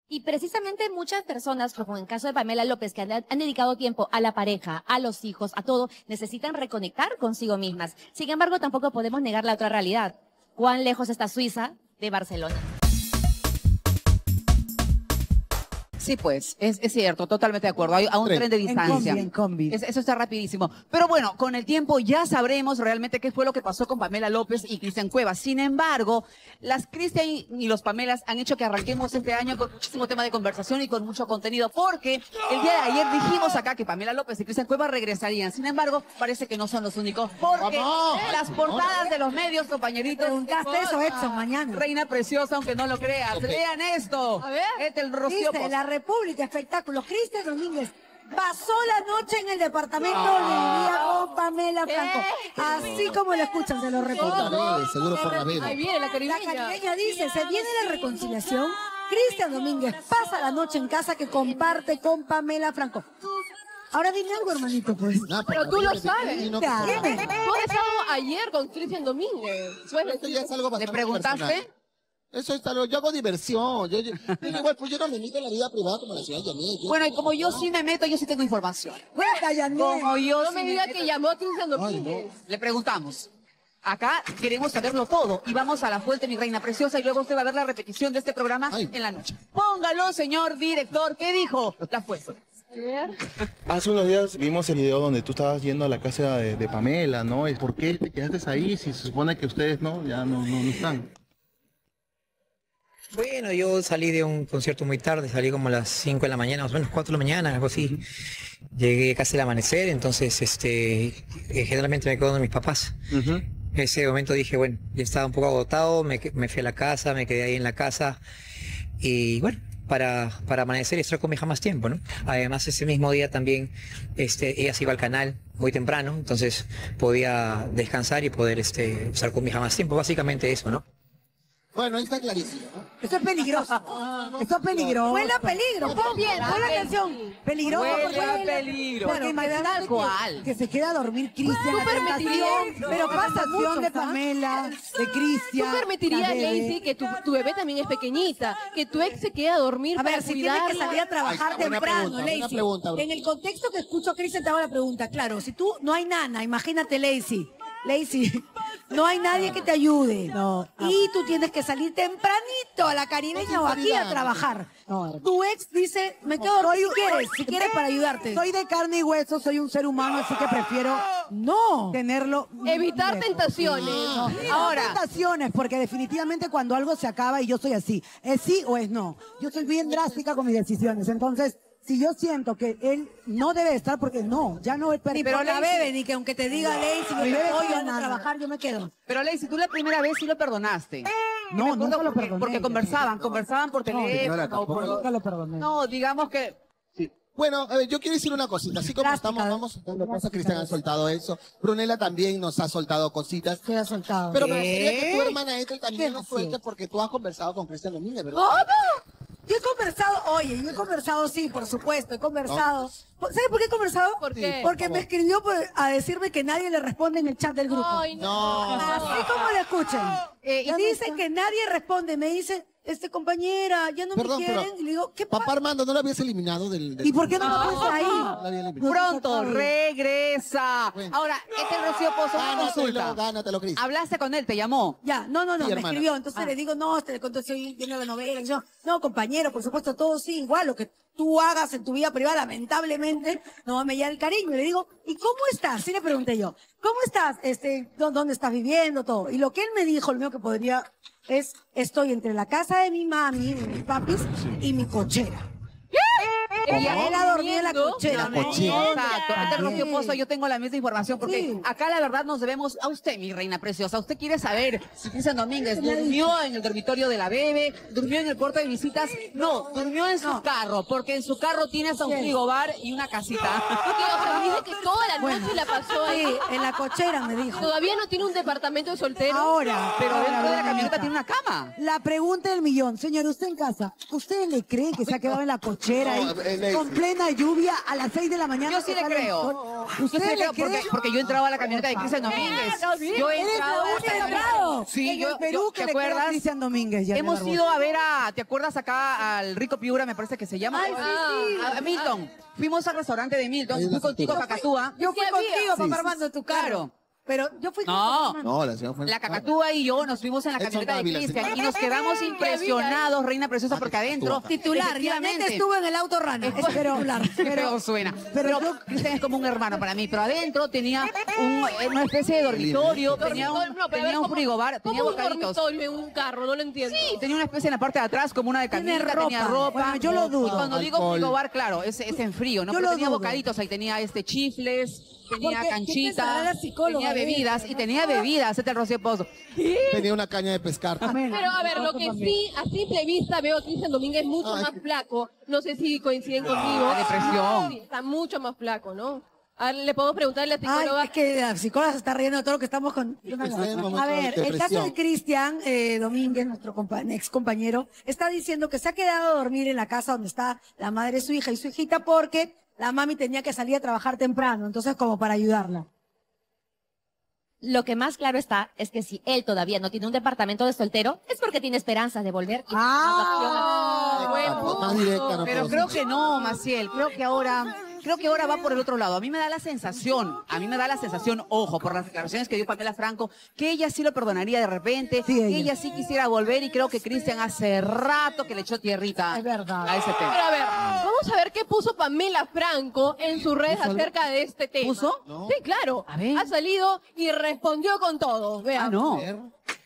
Y precisamente muchas personas, como en el caso de Pamela López, que han dedicado tiempo a la pareja, a los hijos, a todo, necesitan reconectar consigo mismas. Sin embargo, tampoco podemos negar la otra realidad. ¿Cuán lejos está Suiza de Barcelona? Sí, pues, es cierto, totalmente de acuerdo. Hay a un tren de distancia. En combi. Eso está rapidísimo. Pero bueno, con el tiempo ya sabremos realmente qué fue lo que pasó con Pamela López y Cristian Cuevas. Sin embargo, las Cristian y los Pamelas han hecho que arranquemos este año con muchísimo tema de conversación y con mucho contenido, porque el día de ayer dijimos acá que Pamela López y Cristian Cuevas regresarían. Sin embargo, parece que no son los únicos, porque las portadas de los medios, compañeritos. Preguntaste eso, Edson, mañana. Reina preciosa, aunque no lo creas. Lean esto. A ver. El Rocío Dice, Pozo. la República Espectáculos, Cristian Domínguez pasó la noche en el departamento de día con Pamela Franco. Así como lo escuchan, se lo repito. Seguro por la bebé. Ahí viene la La caribeña. caribeña dice, se viene la reconciliación. Cristian Domínguez pasa la noche en casa que comparte con Pamela Franco. Ahora dime algo, hermanito, pues. No, Pero tú lo sabes. Dime. Tú has estado ayer con Cristian Domínguez. Esto ya es algo ¿Le bastante preguntaste? personal. Eso es algo, yo hago diversión. Yo igual, pues yo no me meto en la vida privada como la ciudad de Yané. Bueno, y como yo sí me meto, yo sí tengo información. Cuenta, Yané. Como yo No sí me diga meto- que llamó a Cristian Domínguez. Le preguntamos. Acá queremos saberlo todo y vamos a la fuente, mi reina preciosa, y luego usted va a ver la repetición de este programa en la noche. Póngalo, señor director. ¿Qué dijo la fuente? Hace unos días vimos el video donde tú estabas yendo a la casa de Pamela, ¿no? ¿Por qué te quedaste ahí si se supone que ustedes ya no están? Bueno, yo salí de un concierto muy tarde, salí como a las 5 de la mañana, más o menos 4 de la mañana, algo así. Llegué casi al amanecer, entonces generalmente me quedo con mis papás. En ese momento dije, bueno, ya estaba un poco agotado, me fui a la casa, me quedé ahí en la casa y bueno, para amanecer y estar con mi hija más tiempo, ¿no? Además, ese mismo día también ella se iba al canal muy temprano, entonces podía descansar y poder estar con mi hija más tiempo, básicamente eso, ¿no? Bueno, ahí está clarísimo, ¿no? Esto es peligroso. Esto es peligroso. Huele a peligro. Pon bien, pon la canción. Peligroso. Huele a porque peligro. Porque imagínate Tal cual. que se queda a dormir Cristian. ¿Tú la permitirías? tentación, pero pasa mucho de Pamela, de ¿Tú Cristian. permitirías, la bebé? Lacey, que tu bebé también es pequeñita, que tu ex se quede a dormir A para ver, si tiene que cuidarla? salir a trabajar Ahí está, buena temprano, pregunta, buena Lacey. pregunta, bro. En el contexto que escucho, Cristian, te hago la pregunta. Claro, si tú no hay nana, imagínate, Lacey, no hay nadie que te ayude. No. Y tú tienes que salir tempranito a la caribeña o aquí a trabajar. No. Tu ex dice, me quedo dormir si quieres para ayudarte. Soy de carne y hueso, soy un ser humano, así que prefiero No. tenerlo. Evitar tentaciones. No Ahora. tentaciones, porque definitivamente cuando algo se acaba y yo soy así, es sí o es no. Yo soy bien drástica con mis decisiones. Entonces, si yo siento que él no debe estar, porque no, ya no es Ni por la bebé, ni que aunque te diga Lacey, Mi bebé yo no a nada. trabajar, yo me quedo. Pero Lacey, tú la primera vez sí lo perdonaste. No, Me acuerdo nunca lo perdoné. Porque conversaban por teléfono. señora, tampoco Nunca lo perdoné. No, digamos que... Bueno, a ver, yo quiero decir una cosita. Así como vamos soltando cosas, Cristian ha soltado eso. Brunella también nos ha soltado cositas. Se ha soltado. Pero me gustaría que tu hermana Ethel también ¿Qué? nos suelte porque tú has conversado con Cristian Domínguez, ¿verdad? Yo he conversado, oye, yo he conversado, sí, por supuesto, he conversado. ¿Sabes por qué he conversado? ¿Por qué? Porque me escribió a decirme que nadie le responde en el chat del grupo. Ay, No. Así como le escuchen. Y ya no dice está. que nadie responde. Me dice, compañera, ya no Perdón, me pero quieren. Y le digo, ¿qué Papá pasa? Armando, ¿no lo habías eliminado del...? ¿Y por qué no me pones ahí? No lo había eliminado. Pronto regresa. Bueno. Ahora, Rocío Pozo, una consulta. Gánatelo, Cristian. Hablaste con él, te llamó. Ya, no, Sí, me hermana. escribió. Entonces le digo, no, te contó, estoy viendo la novela. Y yo, no, compañero, por supuesto, todo sí, igual, lo que tú hagas en tu vida privada, lamentablemente, no me llega el cariño. Y le digo, ¿y cómo estás? Sí le pregunté yo, ¿cómo estás? ¿Dónde estás viviendo? Todo. Y lo que él me dijo, lo mío que podría es, estoy entre la casa de mi mami, de mis papis, y mi cochera. Ella era dormida en la cochera. La cochera. Exacto. Rocío Pozo, yo tengo la misma información porque Sí. acá la verdad nos debemos a usted, mi reina preciosa. Usted quiere saber si Cristian Domínguez durmió en el dormitorio de la bebé, durmió en el cuarto de visitas. No, durmió en su carro, porque en su carro tiene hasta un Bien. frigobar y una casita. Porque, o sea, dice que toda la noche la pasó ahí. Sí, en la cochera me dijo. Todavía no tiene un departamento de soltero. Ahora, Pero ahora, dentro de la Brunellita. camioneta tiene una cama. La pregunta del millón, señor, usted en casa, ¿ustedes le creen que se ha quedado en la cochera ahí? Lacey. con plena lluvia a las 6 de la mañana. Yo sí le sale el creo. sol. Yo sí ¿Usted le le creo cree? porque yo entraba a la camioneta de Cristian Domínguez. Yo he entrado Sí, en yo, el Perú ¿te que le creo a acuerdas? Cristian Domínguez. Janet Hemos Barbosa. ido a ver ¿te acuerdas acá al Rico Piura, me parece que se llama? Ay, sí, sí. A Milton. Fuimos al restaurante de Milton, Ahí en fui la contigo a factura. Cacatúa. Yo fui Sí, contigo, Sí, papá sí, Armando, en tu carro. Claro. Pero yo fui con No. papá Armando. No, la señora fue... La Cacatúa y yo nos fuimos en la Edson camioneta de Dávila, Cristian señora. y nos quedamos impresionados, reina preciosa, porque adentro, Titular, realmente estuvo en el auto rana. Es titular. Pero suena. Pero Cristian es como un hermano para mí, pero adentro tenía una especie de dormitorio, tenía un frigobar, tenía bocaditos. dormitorio en un carro? No lo entiendo. Sí, tenía una especie en la parte de atrás como una de Tiene camita, tenía ropa. ropa. Bueno, yo lo dudo. Y cuando digo Alcohol. frigobar, claro, es en frío, ¿no? Yo Pero lo tenía dudo. bocaditos, ahí tenía tenía Porque, ¿quién pensará canchita, la psicóloga tenía de bebidas, esto, y no? tenía bebidas, este Rocío Pozo. Tenía una caña de pescar. Pero a ver, lo que sí, a simple vista veo a Cristian Domínguez mucho Ay. más flaco. No sé si coinciden conmigo. La depresión. Sí, está mucho más flaco, ¿no? A ver, le podemos preguntarle a la Ay, psicóloga. es que la psicóloga se está riendo de todo lo que estamos con... Está en momento A ver, de el caso de depresión. Cristian Domínguez, nuestro ex compañero, está diciendo que se ha quedado a dormir en la casa donde está la madre de su hija y su hijita porque la mami tenía que salir a trabajar temprano, entonces como para ayudarla. Lo que más claro está es que si él todavía no tiene un departamento de soltero, es porque tiene esperanza de volver. Y Exacto, más directa no Pero puedo creo ser. que no, Maciel, creo que ahora va por el otro lado. A mí me da la sensación, ojo, por las declaraciones que dio Pamela Franco, que ella sí lo perdonaría de repente, Sí, que ella. ella sí quisiera volver, y creo que Cristian hace rato que le echó tierrita Es verdad. a ese tema. Pero a ver, vamos a ver qué puso Pamela Franco en sus redes acerca de este tema. ¿Puso? No. Sí, claro. A ver. Ha salido y respondió con todo. Vean. Ah, no. Se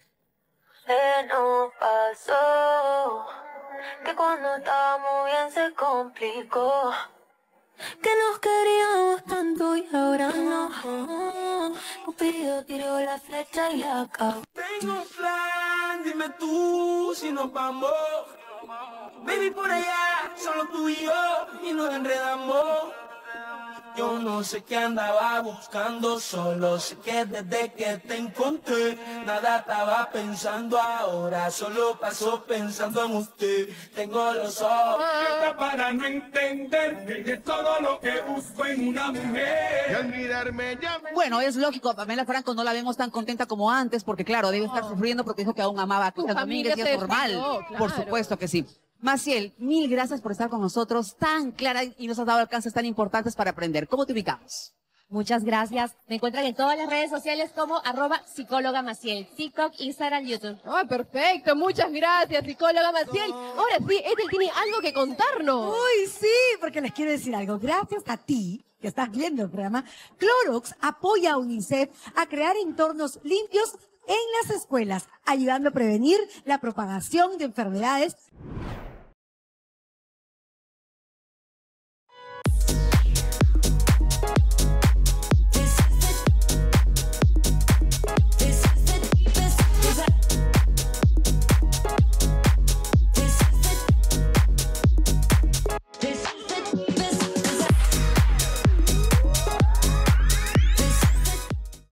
nos pasó que cuando estábamos bien se complicó, que nos queríamos tanto y ahora no. Cupido tiró la flecha y acabó. Tengo un plan, dime tú si nos vamos. Baby, por allá, solo tú y yo, y nos enredamos. Yo no sé qué andaba buscando, solo sé que desde que te encontré, nada estaba pensando ahora, solo paso pensando en usted. Tengo los ojos para no entender que es todo lo que busco en una mujer. Y olvidarme ya. Bueno, es lógico, a Pamela Franco no la vemos tan contenta como antes, porque claro, debe estar sufriendo porque dijo que aún amaba a Cristian familia Domínguez, y es se normal. dejó, claro. Por supuesto que sí. Maciel, mil gracias por estar con nosotros, tan clara, y nos has dado alcances tan importantes para aprender. ¿Cómo te ubicamos? Muchas gracias. Me encuentran en todas las redes sociales como @psicóloga Maciel, TikTok, Instagram, YouTube. Ah, perfecto. Muchas gracias, psicóloga Maciel. Ahora sí, Ethel tiene algo que contarnos. Uy, sí, porque les quiero decir algo. Gracias a ti, que estás viendo el programa, Clorox apoya a UNICEF a crear entornos limpios en las escuelas, ayudando a prevenir la propagación de enfermedades